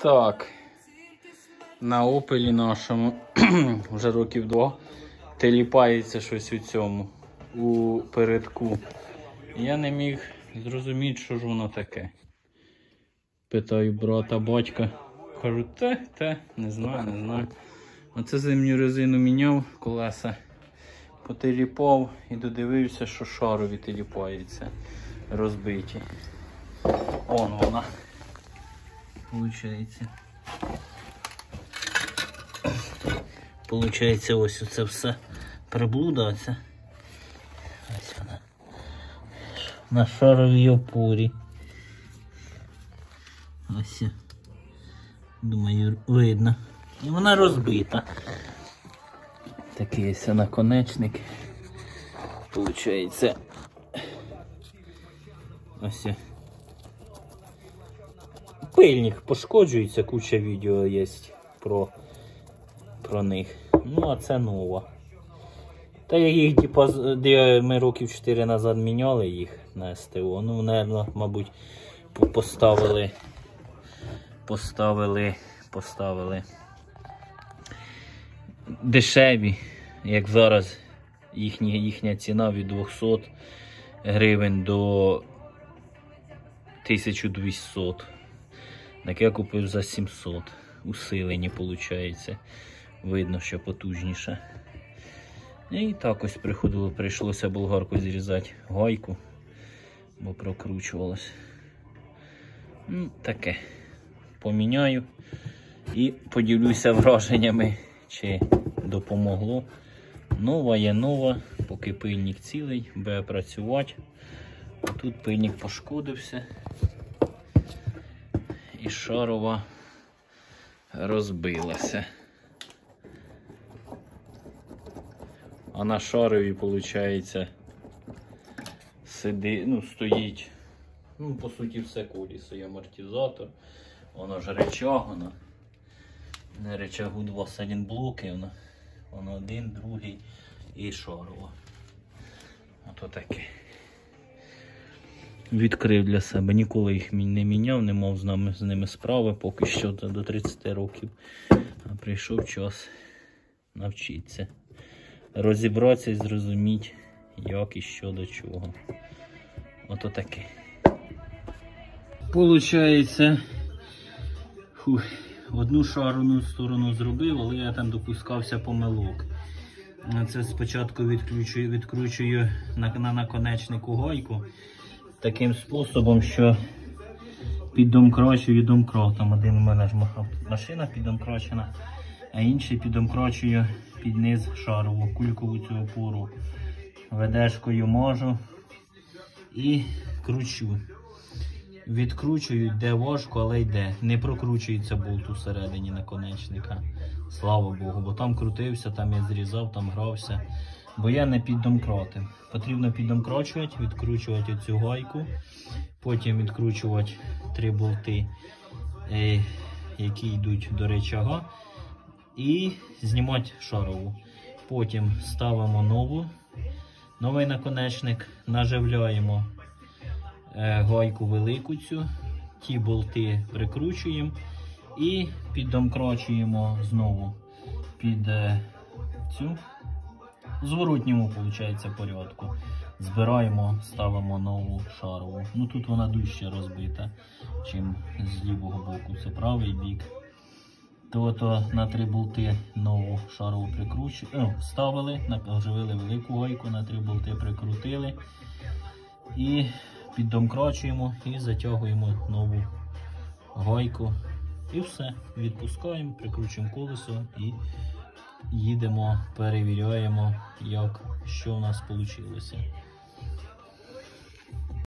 Так, на опелі нашому вже років 2 теліпається щось у цьому, у передку. Я не міг зрозуміти, що ж воно таке. Питаю брата, батька, кажу, не знаю. Оце зимню резину міняв, колеса потеліпав і додивився, що шарові теліпаються, розбиті. Он вона. Получається, ось це все приблуда оця. Ось вона. На шаровій опорі. Ось. Думаю, видно. І вона розбита. Такий ось наконечник. Получається. Ось. Пильник пошкоджується, куча відео є про них. Ну, а це нова. Та їх, ми років 4 назад міняли їх на СТО. Ну, наверно, мабуть, поставили дешеві, як зараз їхня ціна від 200 гривень до 1200. Так я купив за 700. Усилені, виходить. Видно, що потужніше. І так ось прийшлося болгаркою зрізати гайку, бо прокручувалось. Ну, таке. Поміняю і поділюся враженнями, чи допомогло. Нова є нова, поки пильник цілий, буде працювати. А тут пильник пошкодився. І шарова розбилася. А на шарові, виходить, стоїть, по суті, все колесо. І амортизатор, воно ж речаг, на речагу 2 салінблоки, воно один, другий і шарова. Ото таке. Відкрив для себе, ніколи їх не міняв, не мав з ними справи, поки що до 30 років. А прийшов час навчитися. Розібратися і зрозуміти, як і що до чого. Ото таке. Получається, одну шарену сторону зробив, але я там допускався помилок. Це спочатку відкручую на наконечнику гайку. Таким способом, що піддомкрачую домкратом. Один у мене ж машина піддомкрачена, а інший піддомкрачую під низ шарову, кулькову цю опору. Ведешкою мажу і кручу. Відкручую, йде важко, але йде. Не прокручується болт усередині наконечника. Слава Богу, бо там крутився, там я зрізав, там грався. Бо я не піддомкратив. Потрібно піддомкрачувати, відкручувати оцю гайку, потім відкручувати 3 болти, які йдуть до рычага, і знімати шарову. Потім ставимо новий наконечник, наживляємо гайку велику цю, ті болти прикручуємо і піддомкрачуємо знову під цю. В зворотньому, виходить, порядку. Збираємо, ставимо нову шарову. Ну тут вона дужче розбита, чим з лівого боку. Це правий бік. То на 3 болти нову шарову вставили, наживили велику гайку, на 3 болти прикрутили. І піддомкрачуємо і затягуємо нову гайку. І все. Відпускаємо, прикручуємо колесо і їдемо, перевіряємо, що у нас вийшло.